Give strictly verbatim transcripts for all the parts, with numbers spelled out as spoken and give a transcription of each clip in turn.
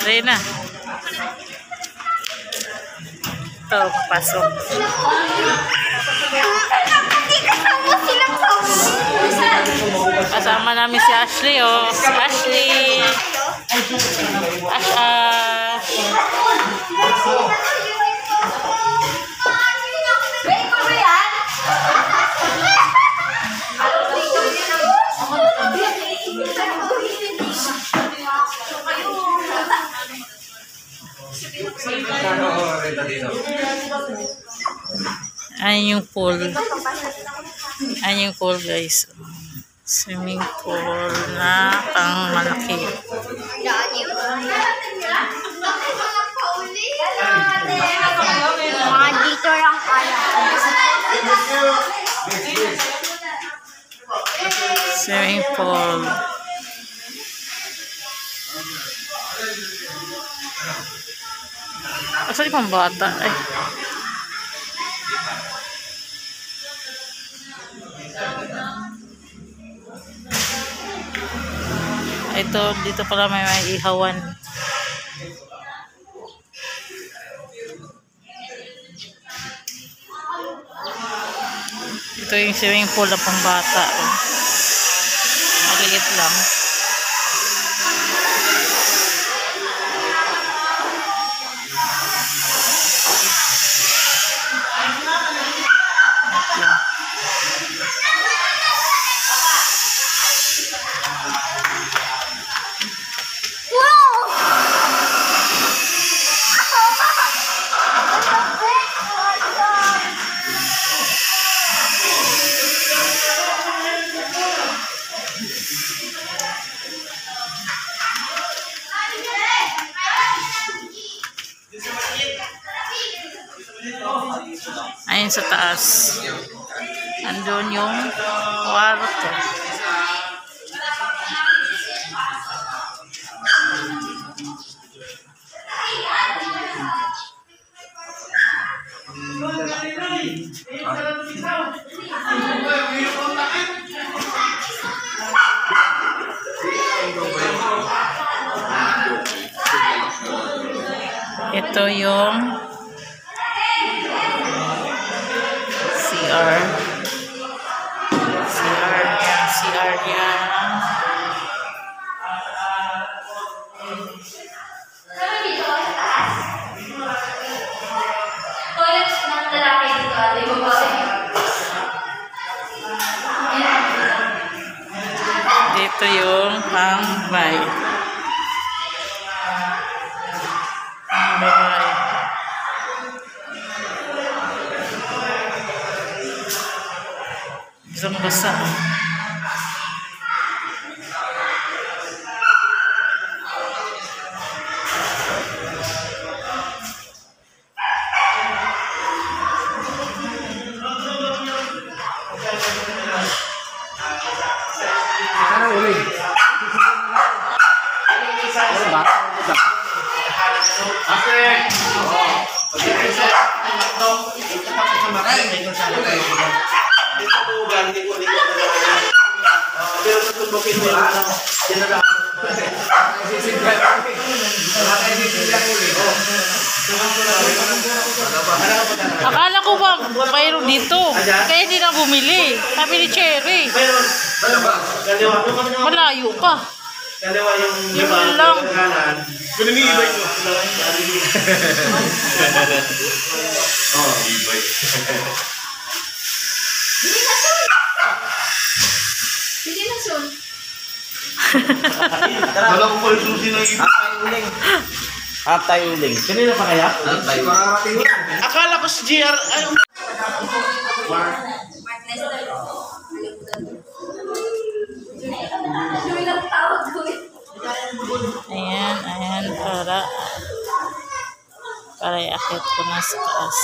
Reyna. Ito, papasok. Kasama namin si Ashley, oh. Si Ashley. Ash, Ash. Ayan yung pool. Ayan yung pool, guys. Swimming pool na pang malaki. Mga dito lang kaya. Swimming pool. Asa yung pang bata eh. Ito, dito pala may may ihawan. Ito yung swimming pool na pang bata. Maliit lang. Ayun sa taas. Andun yung kwarto. Ito yung C R. C R niya, C R niya. Dito yung pang-bay. Pang-bay. Isang basa. Akala ko ba mayroon dito, kaya hindi na bumili. Sabi ni Cherry, malayo pa. Kaliwa yung Yun lang. Kunin mo yung e-bike mo. Oo, e-bike. Sige na, Sol. Wala ko pa yung susi na e-bike. Atay uling. Kanina pa kaya? Atay. Makarating yan. Akala ko si G R ay Ayan, ayan, para para iakit ko na sa taas.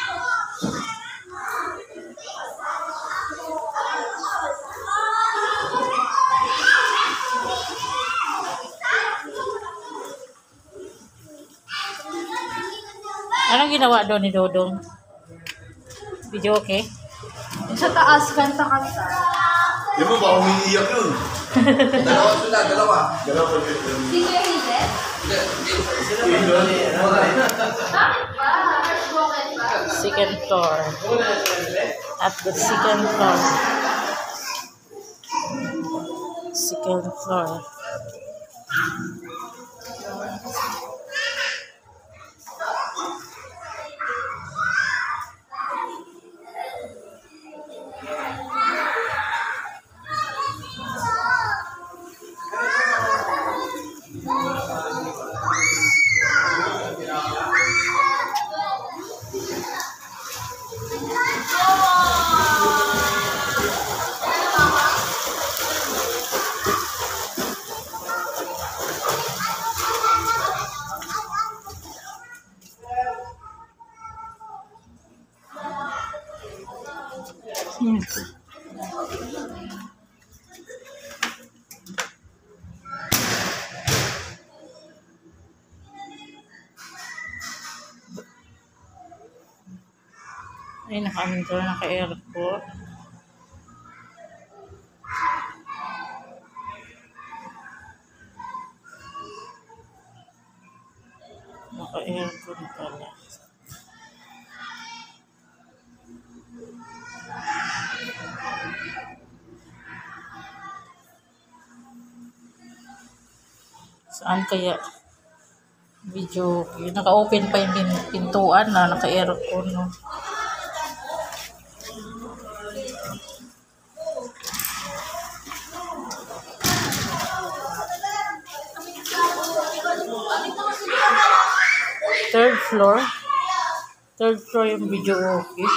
Anong ginawa doon ni Dodong? Video okay? Sa taas, kanta-kanta. Di mo ba umiiyak yun? Dalawa sila, dalawa. Dalawa. Hindi ko yung Second floor. At the second floor. Second floor. Hmm. Ay, naka-under, naka-airport. Naka-airport pala. Saan kaya video? Naka-open pa yung pin- pintuan na naka-aircon, no? Third floor. Third floor yung video okay.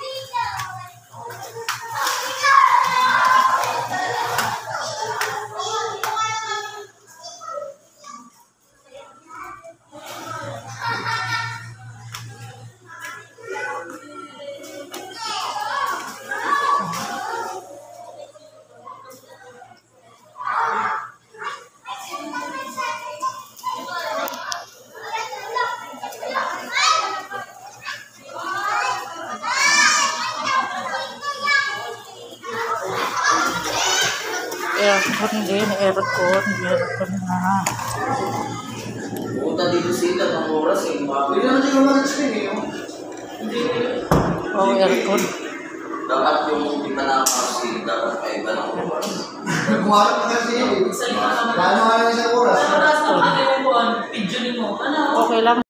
Aircon din, aircon, aircon na. Punta dito sila ng oras eh. Hindi naman siguro mag-explain eh. Oh, aircon. Dapat yung hindi pa nakakasi, dapat may iba ng oras. Nagkuharap na kasi yun. Paano nga lang isang oras? Okay lang.